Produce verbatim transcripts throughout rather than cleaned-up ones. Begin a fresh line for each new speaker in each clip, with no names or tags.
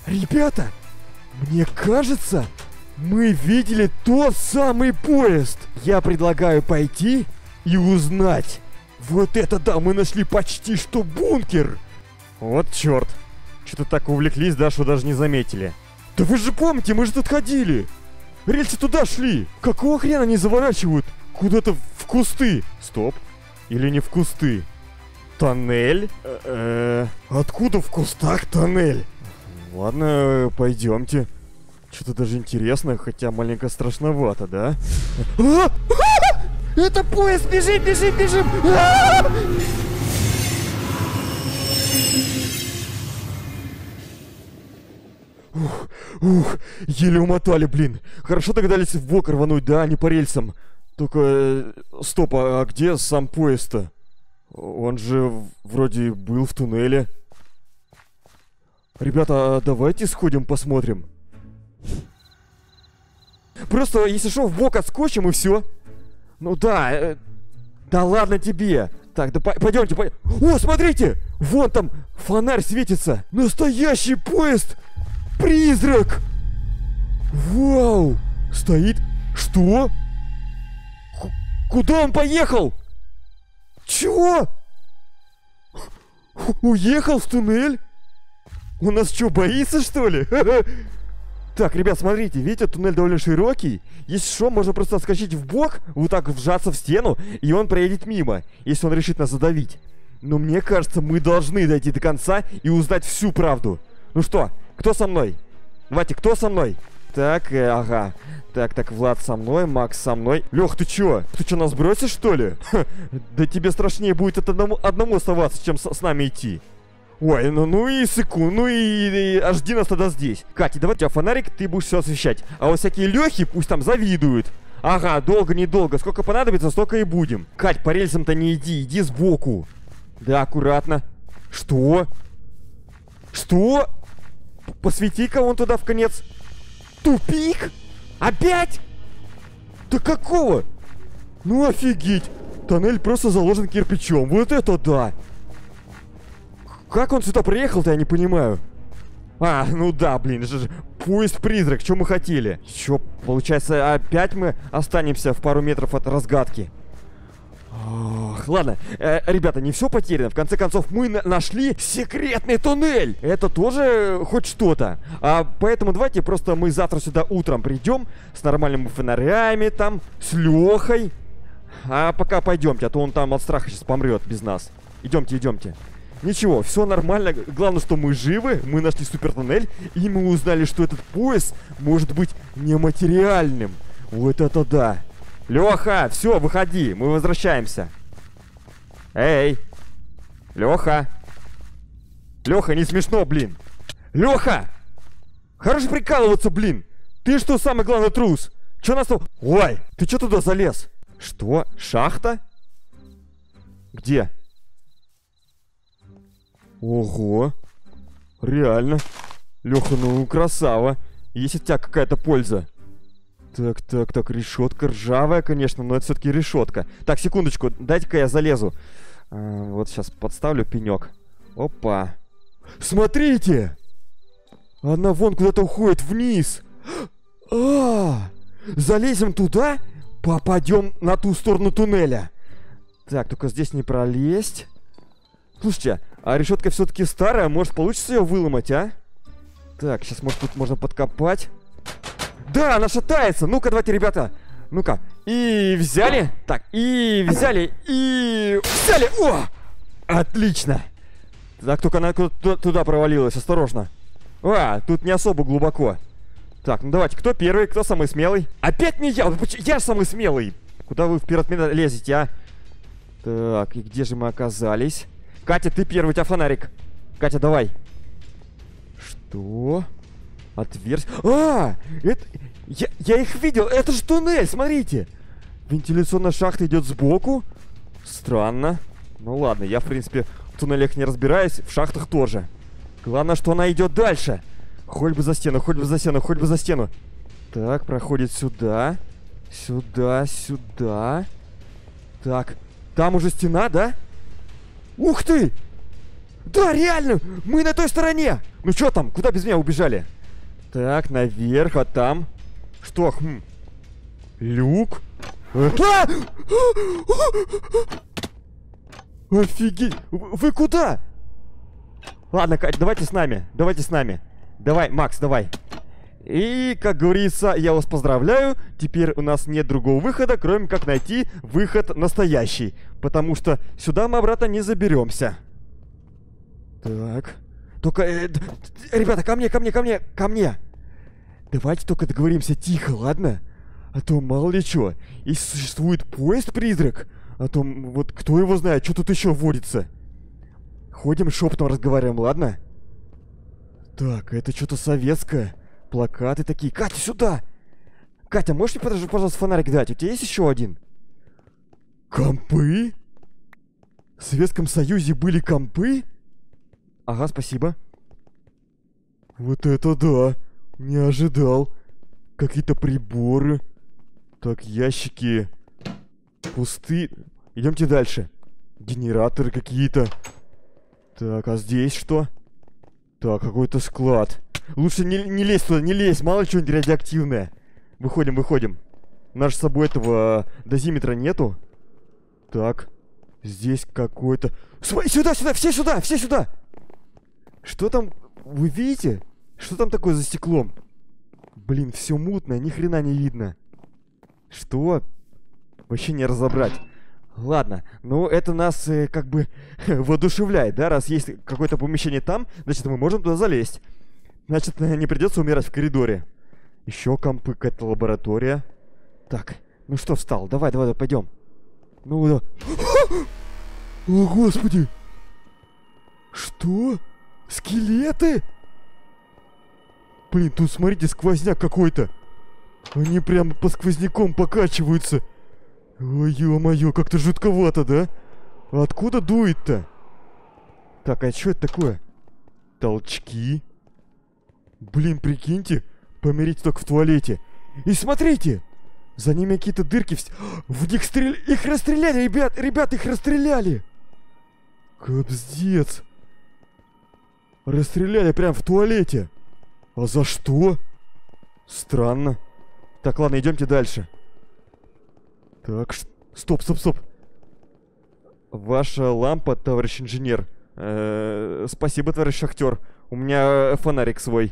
Ребята, мне кажется, мы видели тот самый поезд. Я предлагаю пойти и узнать. Вот это да, мы нашли почти что бункер.
Вот черт. Что-то так увлеклись, да, что даже не заметили.
Да вы же помните, мы же тут ходили. Рельсы туда шли. Какого хрена они заворачивают куда-то в кусты?
Стоп. Или не в кусты? Тоннель?
Э-э, откуда в кустах тоннель?
Ладно, пойдемте. Что-то даже интересно, хотя маленько страшновато, да?
А! А! Это поезд! Бежим, бежим, бежим! А! Ух, ух, еле умотали, блин. Хорошо догадались в бок рвануть, да, а не по рельсам. Только, э, стоп, а, а где сам поезд-то? Он же вроде был в туннеле. Ребята, а давайте сходим посмотрим. Просто, если что, в бок отскочим и все. Ну да, э, да ладно тебе. Так, да пойдемте, по... О, смотрите! Вон там фонарь светится. Настоящий поезд! Призрак! Вау! Стоит? Что? К куда он поехал? Чего? Уехал в туннель? Он нас что, боится, что ли? Так, ребят, смотрите, видите, туннель довольно широкий. Если что, можно просто отскочить в бок, вот так вжаться в стену, и он проедет мимо, если он решит нас задавить. Но мне кажется, мы должны дойти до конца и узнать всю правду. Ну что, кто со мной? Давайте, кто со мной? Так, э, ага. Так, так, Влад со мной, Макс со мной. Лех, ты чё? Ты чё, нас бросишь, что ли? Ха, да тебе страшнее будет от одному, одному оставаться, чем с, с нами идти. Ой, ну, ну и секунд, ну и, и жди нас тогда здесь. Катя, давай у тебя фонарик, ты будешь все освещать. А вот всякие Лехи пусть там завидуют. Ага, долго-недолго, сколько понадобится, столько и будем. Кать, по рельсам-то не иди, иди сбоку. Да, аккуратно. Что? Что? Посвети-ка вон туда в конец. Тупик? Опять? Да какого? Ну офигеть. Тоннель просто заложен кирпичом. Вот это да. Как он сюда приехал-то, я не понимаю. А, ну да, блин, же поезд-призрак, что мы хотели? Чё, получается, опять мы останемся в пару метров от разгадки. Ох, ладно, э, ребята, не все потеряно. В конце концов, мы на нашли секретный туннель. Это тоже хоть что-то. А поэтому давайте просто мы завтра сюда утром придем с нормальными фонарями там, с Лехой. А пока пойдемте, а то он там от страха сейчас помрет без нас. Идемте, идемте. Ничего, все нормально. Главное, что мы живы, мы нашли супер туннель, и мы узнали, что этот поезд может быть нематериальным. Вот это да. Леха, все, выходи, мы возвращаемся. Эй, Леха. Леха, не смешно, блин. Леха! Хорош прикалываться, блин. Ты что, самый главный трус? Че нас там... Ой, ты что туда залез? Что? Шахта? Где? Ого. Реально. Леха, ну красава. Есть от тебя какая-то польза. Так, так, так, решетка ржавая, конечно, но это все-таки решетка. Так, секундочку, дайте-ка я залезу. А, вот сейчас подставлю пенек. Опа. Смотрите! Она вон куда-то уходит вниз. А, залезем туда, попадем на ту сторону туннеля. Так, только здесь не пролезть. Слушайте, а решетка все-таки старая, может получится ее выломать, а? Так, сейчас, может, тут можно подкопать. Да, она шатается. Ну-ка, давайте, ребята. Ну-ка. И взяли. Так, и взяли. И взяли. О! Отлично. Так, только она туда провалилась. Осторожно. А, тут не особо глубоко. Так, ну давайте. Кто первый? Кто самый смелый? Опять не я. Я самый смелый. Куда вы вперед меня лезете, а? Так, и где же мы оказались? Катя, ты первый. У тебя фонарик. Катя, давай. Что? Отверстие. А, это... Я, я их видел. Это же туннель, смотрите. Вентиляционная шахта идет сбоку. Странно. Ну ладно, я, в принципе, в туннелях не разбираюсь. В шахтах тоже. Главное, что она идет дальше. Хоть бы за стену, хоть бы за стену, хоть бы за стену. Так, проходит сюда. Сюда, сюда. Так, там уже стена, да? Ух ты! Да, реально! Мы на той стороне! Ну что там? Куда без меня убежали? Так, наверх, а там... Что? Хм. Люк? А! Офигеть! Вы куда? Ладно, Кать, давайте с нами. Давайте с нами. Давай, Макс, давай. И, как говорится, я вас поздравляю. Теперь у нас нет другого выхода, кроме как найти выход настоящий. Потому что сюда мы обратно не заберемся. Так. Только, э, ребята, ко мне, ко мне, ко мне, ко мне. Давайте только договоримся тихо, ладно? А то мало ли что. Если существует поезд-призрак, а то вот кто его знает, что тут еще водится. Ходим шепотом разговариваем, ладно? Так, это что-то советское. Плакаты такие. Катя, сюда! Катя, можешь мне, подожди, пожалуйста, фонарик дать? У тебя есть еще один? Компы? В Советском Союзе были компы? Ага, спасибо. Вот это да! Не ожидал. Какие-то приборы. Так, ящики пусты. Идемте дальше. Генераторы какие-то. Так, а здесь что? Так, какой-то склад. Лучше не, не лезь туда, не лезь. Мало ли что-нибудь радиоактивное. Выходим, выходим. У нас с собой этого дозиметра нету. Так. Здесь какой-то... Сюда, сюда, все сюда, все сюда! Что там? Вы видите? Что там такое за стеклом? Блин, все мутно, ни хрена не видно. Что? Вообще не разобрать. Ладно, ну это нас э, как бы воодушевляет, да? Раз есть какое-то помещение там, значит мы можем туда залезть. Значит, не придется умирать в коридоре. Еще компы, какая-то лаборатория. Так, ну что встал? Давай, давай, давай, пойдем. Ну да. О, господи! Что? Скелеты? Блин, тут смотрите, сквозняк какой-то. Они прям по сквозняком покачиваются. Ой, ё-моё, как-то жутковато, да? А откуда дует-то? Так, а что это такое? Толчки. Блин, прикиньте, померить только в туалете. И смотрите! За ними какие-то дырки. В, в них стрел... Их расстреляли, ребят! Ребят, их расстреляли! Капздец! Расстреляли прям в туалете. А за что? Странно. Так, ладно, идемте дальше. Так, ш... стоп, стоп, стоп. Ваша лампа, товарищ инженер. Э-э, спасибо, товарищ шахтер. У меня фонарик свой.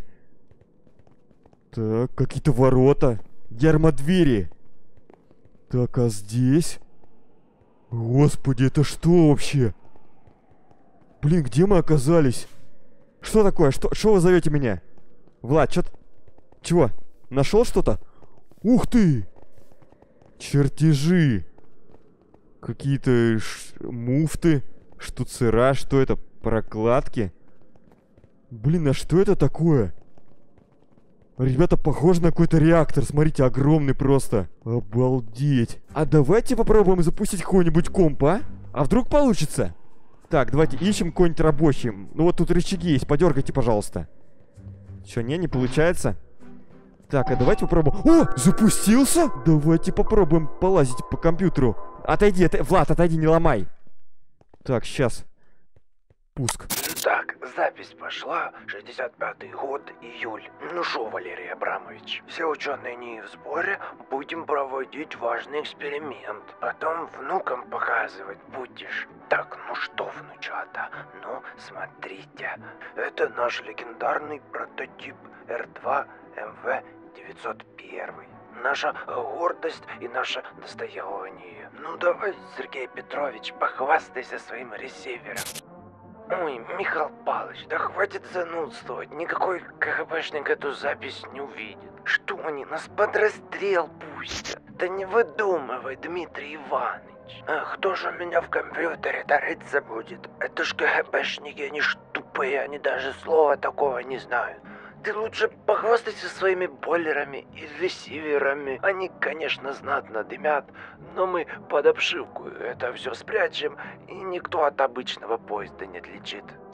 Так, какие-то ворота. Гермодвери. Так, а здесь? Господи, это что вообще? Блин, где мы оказались? Что такое? Что, что вы зовете меня? Влад, что? Чего? Нашел что-то? Ух ты! Чертежи. Какие-то ш... муфты, штуцера, что это? Прокладки? Блин, а что это такое? Ребята, похоже на какой-то реактор. Смотрите, огромный просто. Обалдеть. А давайте попробуем запустить какой-нибудь комп, а? А вдруг получится? Так, давайте ищем какой-нибудь рабочий. Ну вот тут рычаги есть, подергайте, пожалуйста. Че, не, не получается? Так, а давайте попробуем. О, запустился? Давайте попробуем полазить по компьютеру. Отойди, от... Влад, отойди, не ломай. Так, сейчас. Пуск.
Так, запись пошла. шестьдесят пятый год, июль. Ну шо, Валерий Абрамович, все ученые не в сборе, будем проводить важный эксперимент. Потом внукам показывать будешь. Так, ну что, внучата, ну смотрите. Это наш легендарный прототип эр два эм вэ девятьсот один. Наша гордость и наше достояние. Ну давай, Сергей Петрович, похвастайся своим ресивером. Ой, Михаил Павлович, да хватит занудствовать. Никакой КГБшник эту запись не увидит. Что они, нас под расстрел пустят? Да не выдумывай, Дмитрий Иванович. А кто же меня в компьютере-то рыться будет? Это ж КГБшники, они ж тупые, они даже слова такого не знают. Ты лучше похвастайся своими бойлерами и ресиверами. Они, конечно, знатно дымят, но мы под обшивку это все спрячем, и никто от обычного поезда не отличит.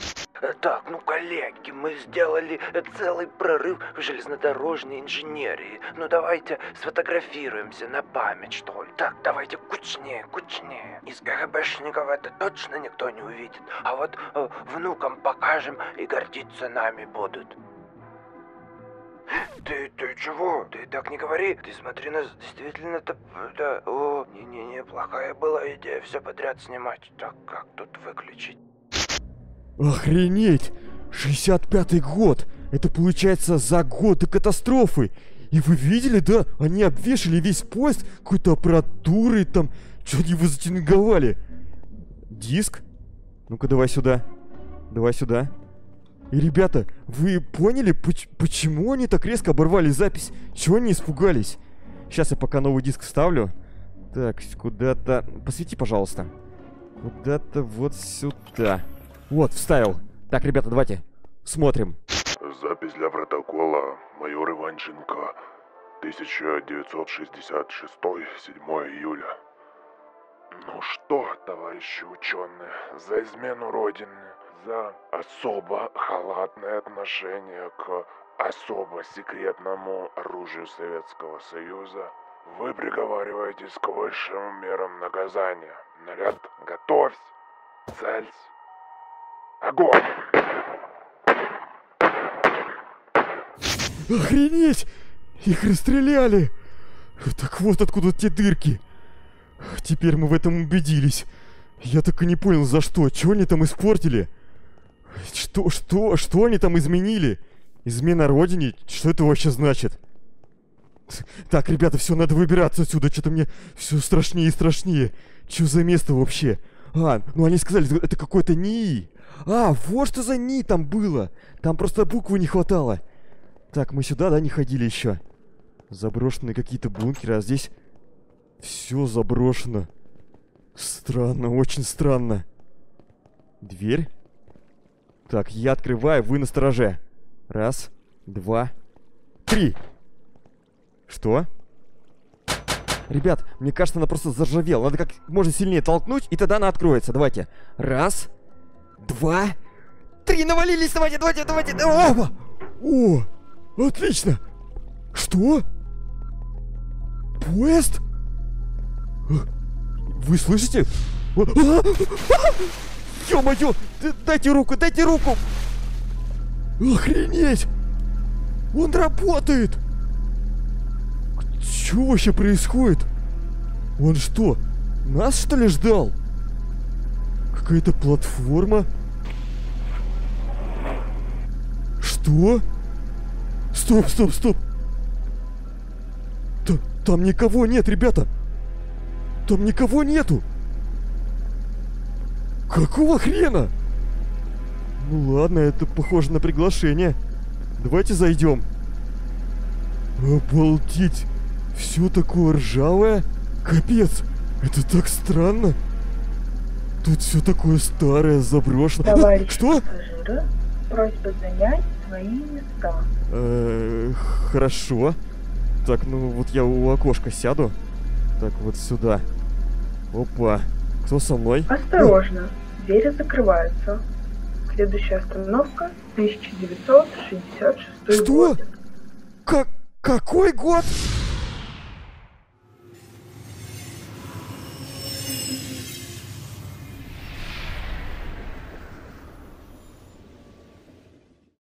Так, ну, коллеги, мы сделали целый прорыв в железнодорожной инженерии. Ну, давайте сфотографируемся на память, что ли. Так, давайте кучнее, кучнее. Из КГБшников это точно никто не увидит. А вот э, внукам покажем и гордиться нами будут. Ты, ты чего? Ты так не говори. Ты смотри, нас действительно-то... Да, о, не-не-не, плохая была идея все подряд снимать. Так, как тут выключить?
Охренеть! шестьдесят пятый год! Это получается за год до катастрофы! И вы видели, да? Они обвешали весь поезд какой-то аппаратурой там. Что они его затюнинговали? Диск? Ну-ка, давай сюда. Давай сюда. И, ребята, вы поняли, поч- почему они так резко оборвали запись? Чего они испугались? Сейчас я пока новый диск вставлю. Так, куда-то... Посвети, пожалуйста. Куда-то вот сюда. Вот, вставил. Так, ребята, давайте смотрим.
Запись для протокола. Майор Иванченко. тысяча девятьсот шестьдесят шестой, седьмое июля. Ну что, товарищи ученые, за измену Родины, за особо халатное отношение к особо секретному оружию Советского Союза вы приговариваетесь к высшим мерам наказания. Наряд, готовься, целься. Огонь!
Охренеть! Их расстреляли! Так вот откуда те дырки. Теперь мы в этом убедились. Я так и не понял, за что. Чего они там испортили? Что, что, что они там изменили? Измена Родине? Что это вообще значит? Так, ребята, все, надо выбираться отсюда. Что-то мне все страшнее и страшнее. Что за место вообще? А, ну они сказали, это какой-то НИИ. А, вот что за НИИ там было. Там просто буквы не хватало. Так, мы сюда, да, не ходили еще. Заброшенные какие-то бункеры, а здесь все заброшено. Странно, очень странно. Дверь. Так, я открываю, вы на стороже. Раз, два, три. Что? Ребят, мне кажется, она просто заржавела. Надо как можно сильнее толкнуть, и тогда она откроется. Давайте. Раз, два, три. Навалились, давайте, давайте, давайте. Опа! О, отлично. Что? Поезд? Вы слышите? Ё-моё! Дайте руку, дайте руку! Охренеть! Он работает! Что вообще происходит? Он что, нас что ли ждал? Какая-то платформа? Что? Стоп, стоп, стоп! Т- там никого нет, ребята! Там никого нету! Какого хрена? Ну ладно, это похоже на приглашение. Давайте зайдем. Обалдеть! Все такое ржавое. Капец! Это так странно. Тут все такое старое, заброшенное.
Товарищи
Что?
пассажиры, просьба занять свои места.
Э, хорошо. Так, ну вот я у окошка сяду. Так, вот сюда. Опа. Кто со мной?
Осторожно, двери закрываются. Следующая остановка тысяча девятьсот шестьдесят шестой
Что?
год.
Как? Какой год?